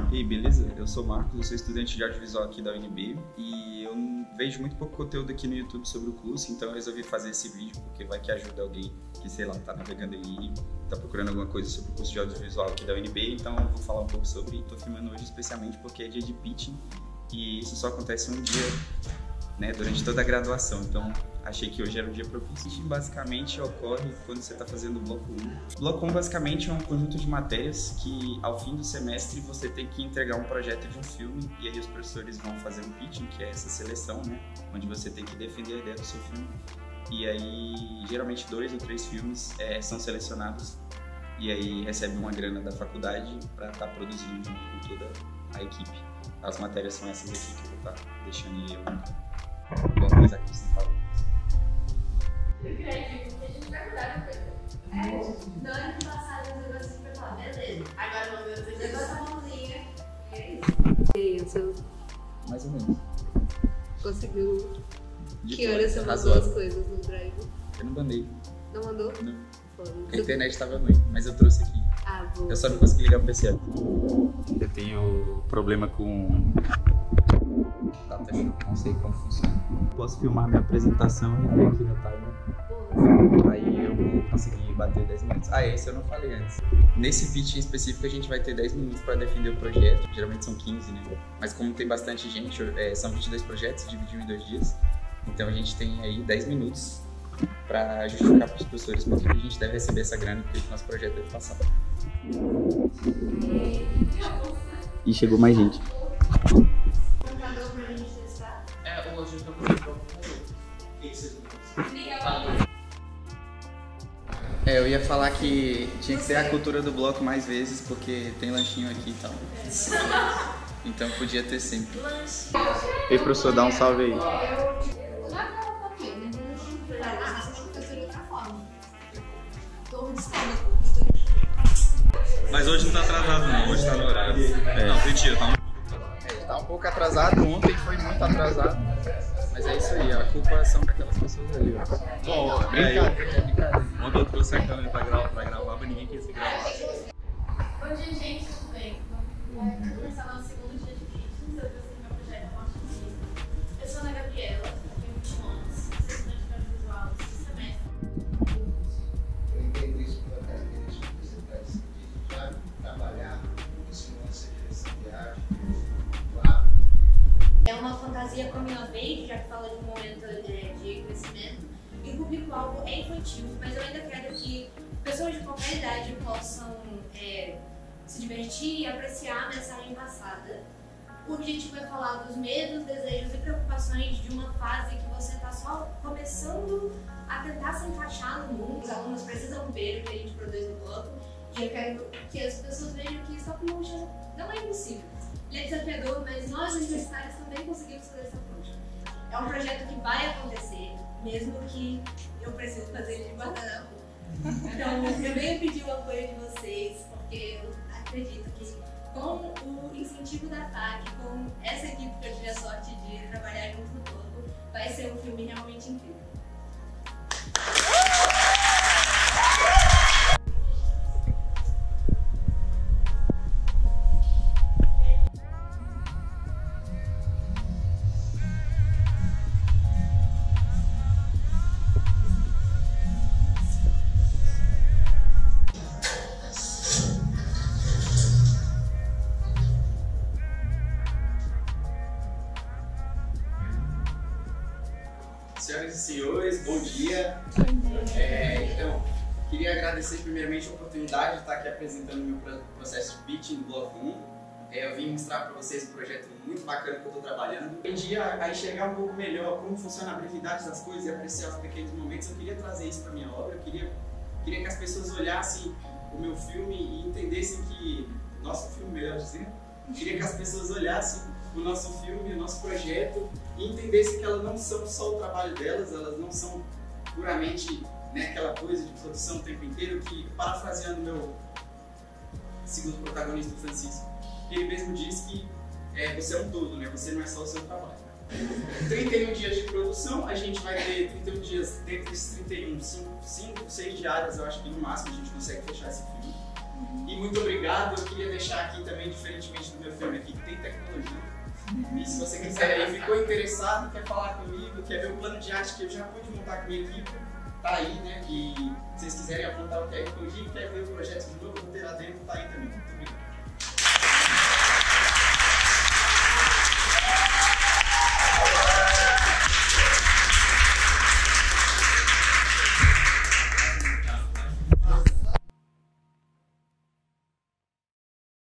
E aí, beleza? Eu sou o Marcos, eu sou estudante de audiovisual aqui da UNB e eu vejo muito pouco conteúdo aqui no YouTube sobre o curso, então eu resolvi fazer esse vídeo porque vai que ajuda alguém que, sei lá, tá navegando aí, tá procurando alguma coisa sobre o curso de audiovisual aqui da UNB, então eu vou falar um pouco sobre, tô filmando hoje especialmente porque é dia de pitching e isso só acontece um dia, né, durante toda a graduação, então achei que hoje era o dia propício. Basicamente ocorre quando você está fazendo o bloco 1. O bloco 1 basicamente é um conjunto de matérias que ao fim do semestre você tem que entregar um projeto de um filme e aí os professores vão fazer um pitching, que é essa seleção, né, onde você tem que defender a ideia do seu filme. E aí geralmente 2 ou 3 filmes são selecionados e aí recebe uma grana da faculdade para estar produzindo junto com toda a equipe. As matérias são essas aqui que eu vou estar deixando aí alguma coisa aqui sem falar. Eu acredito que a gente vai mudar de coisa. No ano passado eu negócio foi falar, beleza. Agora vamos ver o negócio da mãozinha. E é isso. E aí, o seu Mais ou menos. conseguiu? De Que horas você mandou razoável. as coisas no Drive? Eu não mandei. Não mandou? Não. Foda. A internet estava ruim, mas eu trouxe aqui. Ah, boa. Eu só não consegui ligar o PC. Eu tenho problema com data show, não sei como funciona. Posso filmar minha apresentação e ver aqui no timer. Aí eu vou conseguir bater 10 minutos. Ah, esse eu não falei antes. Nesse pitch em específico a gente vai ter 10 minutos para defender o projeto. Geralmente são 15, né? Mas como tem bastante gente, são 22 projetos, dividido em 2 dias. Então a gente tem aí 10 minutos para justificar para os professores por que a gente deve receber essa grana e por que o nosso projeto deve passar. E chegou mais gente. Computador pra gente testar. Hoje eu tô com o Eu ia falar que tinha que ter a cultura do bloco mais vezes, porque tem lanchinho aqui e tal. Então podia ter sempre. Ei, professor, dá um salve aí. Mas hoje não tá atrasado não, hoje tá no horário. Não, mentira, tá Tá um pouco atrasado, ontem foi muito atrasado. Mas é isso aí, a culpa são daquelas pessoas ali, ó. bom. Brincadeira. Ontem eu trouxe a câmera pra gravar, mas ninguém quis se gravar. Bom dia, gente, tudo bem? Vamos começar nosso segundo dia de pitching. Eu trouxe meu projeto Morte. Eu sou a Ana Gabriela, tenho 21 anos, sou estudante de audiovisual do semestre. Eu entendo isso pela característica que você está decidindo já trabalhar com segurança e direção de arte, claro. É uma fantasia coming of age, já que fala de um momento de crescimento. E o público-alvo é infantil, mas eu ainda quero que pessoas de qualquer idade possam se divertir e apreciar a mensagem passada. O objetivo é falar dos medos, desejos e preocupações de uma fase que você está só começando a tentar se encaixar no mundo. Os alunos precisam ver o que a gente produz no bloco e eu quero que as pessoas vejam que Stop Motion não é impossível. Ele é desafiador, mas nós universitários também conseguimos fazer essa approach. É um projeto que vai acontecer, mesmo que eu precise fazer ele de guardanapo. Então, eu venho pedir o apoio de vocês, porque eu acredito que com o incentivo da FAC, com essa equipe que eu tive a sorte de trabalhar junto no bloco, vai ser um filme realmente incrível. Senhoras e senhores, bom dia. Então, queria agradecer primeiramente a oportunidade de estar aqui apresentando o meu processo de pitching do bloco 1. Eu vim mostrar para vocês um projeto muito bacana que eu estou trabalhando. Aprendi a enxergar um pouco melhor como funciona a brevidade das coisas e apreciar os pequenos momentos. Eu queria trazer isso para a minha obra. Eu queria que as pessoas olhassem o meu filme e entendessem que... Nosso filme, melhor dizendo. Eu queria que as pessoas olhassem o nosso filme, o nosso projeto e entendessem que elas não são só o trabalho delas, elas não são puramente, né, aquela coisa de produção o tempo inteiro, que, parafraseando meu segundo protagonista, o Francisco, ele mesmo diz que você é um todo, né? Você não é só o seu trabalho. 31 dias de produção, a gente vai ter 31 dias, dentro desses 31, 5, 6 diárias, eu acho que no máximo a gente consegue fechar esse filme. E muito obrigado. Eu queria deixar aqui também, diferentemente do meu filme aqui, que tem tecnologia. E se você quiser aí, ficou interessado, quer falar comigo, quer ver o plano de arte que eu já pude montar com a minha equipe, tá aí, né? E se vocês quiserem apontar o QR Code, quer ver o projeto de novo, vou ter a